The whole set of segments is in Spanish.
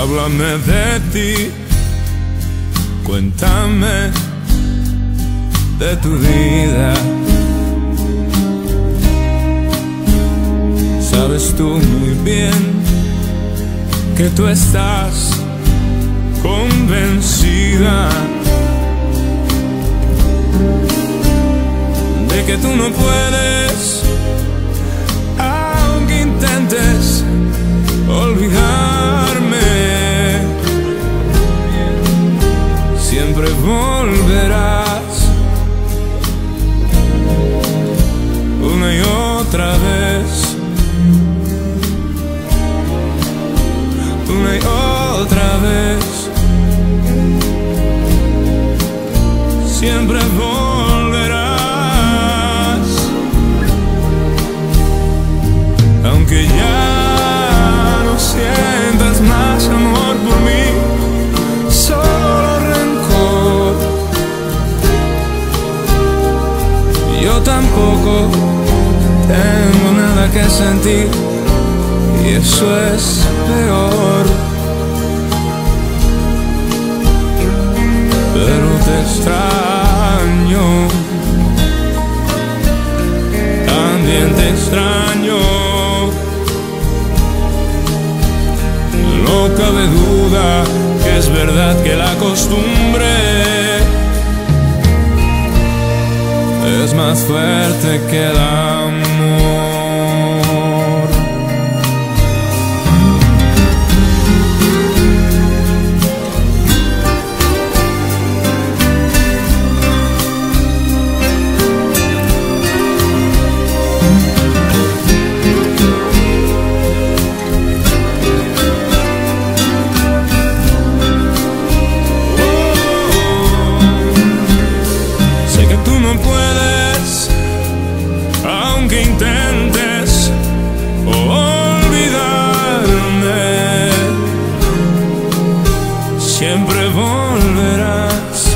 Háblame de ti, cuéntame de tu vida. Sabes tú muy bien que tú estás convencida de que tú no puedes, aunque intentes olvidarme. Siempre volverás una y otra vez, una y otra vez. Siempre volverás, aunque ya no sientas más amor por mí, solo rencor. Yo tampoco tengo nada que sentir, y eso es peor. Pero te extraño, también te extraño. No cabe duda que es verdad que la costumbre es más fuerte que el amor. Intentes olvidarme, siempre volverás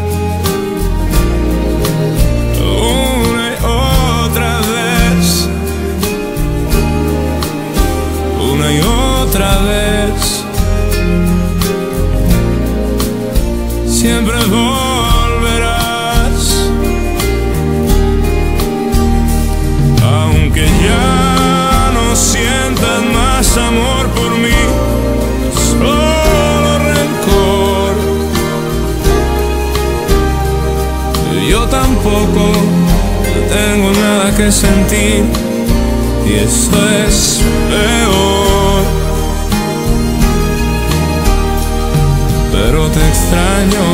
una y otra vez, una y otra vez. Siempre volverás, aunque ya no sientas más amor por mí, solo rencor. Yo tampoco tengo nada que sentir, y eso es peor. Pero te extraño,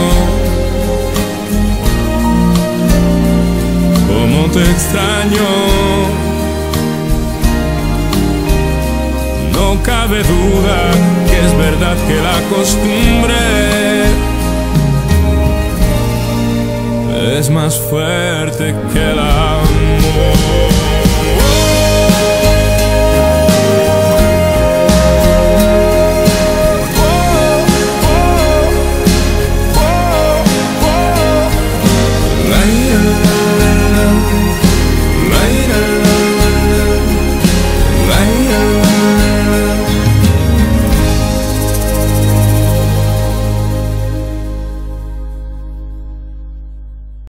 como te extraño. No cabe duda que es verdad que la costumbre es más fuerte que el amor.